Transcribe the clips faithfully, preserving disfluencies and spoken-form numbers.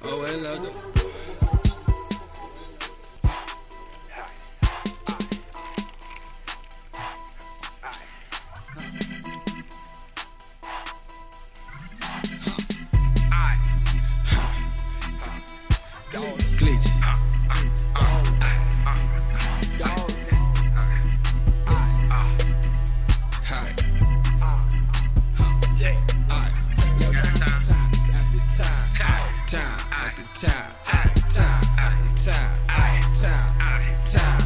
Oh, I love them. Glitch. Time, time, time, time, time, time.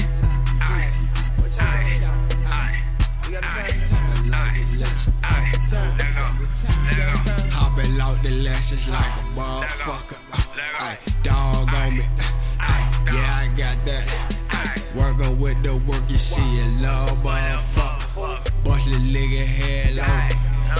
Hopping out the lashes like a motherfucker. Ay, dog on me. Ay, yeah, I got that. Ay, working with the work, you see a love motherfucker. Bust the nigga head like.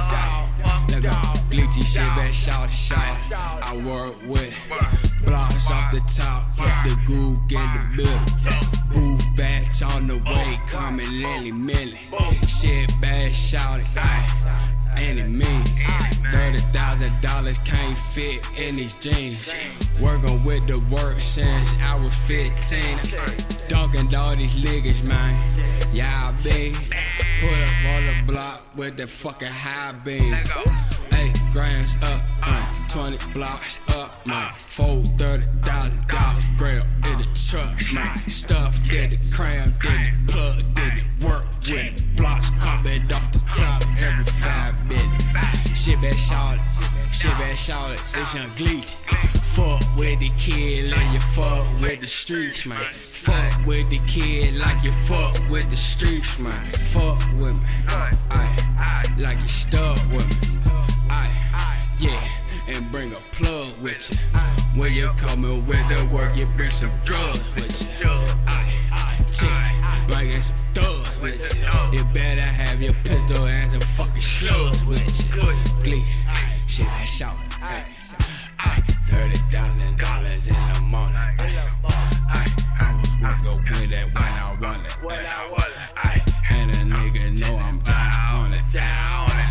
Glitchy shit back, shout shout. I work with blocks off the top, put the gook in the middle. Booth batch on the way, coming any minute. Shit bad, shout it, aye, any minute. Thirty thousand dollars can't fit in these jeans. Working with the work since I was fifteen. Dunking all these niggas, man. Yeah, I be put up on the block with the fucking high beam. Eight grams up, uh, twenty blocks up, man. Four thirty thousand dollars grab in the truck, man. Stuff did the cram, did the plug, did the work with it. Blocks coming off the top every five minutes. Shit back shorty, shit back shorty, it's young Glitch. Fuck with the kid like you fuck with the streets, man. Fuck with the kid like you fuck with the streets, man. Fuck with me, aye, like you stuck with me. Yeah, and bring a plug with you. When you coming with the work, you bring some drugs with you. Aye, check, like get some thugs with you. You better have your pistol and some fucking slugs with you. Glitch, shit that shout. Aye, aye, thirty thousand dollars in the morning. Aye, aye, I was working with it when I want it. Aye, and a nigga know I'm down on it. Down on it.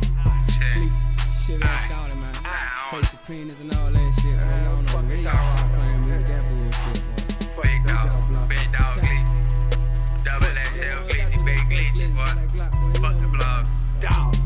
Shit that shouted, man. Face the cleaners and all that shit, man. I don't know. Really, y'all stop playing me with that bullshit, boy. Big dog, big dog glitch. Double X L glitch, big glitch, boy. Fuck the blog. Dog.